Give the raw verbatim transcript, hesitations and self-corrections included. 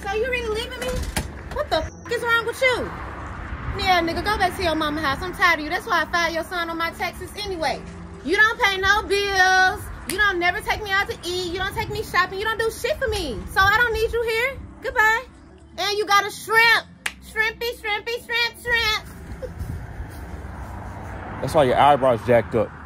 So you really leaving me? What the f is wrong with you? Yeah, nigga, go back to your mama house. I'm tired of you. That's why I filed your son on my taxes anyway. You don't pay no bills. You don't never take me out to eat. You don't take me shopping. You don't do shit for me. So I don't need you here. Goodbye. And you got a shrimp. Shrimpy, shrimpy, shrimp, shrimp. That's why your eyebrows jacked up.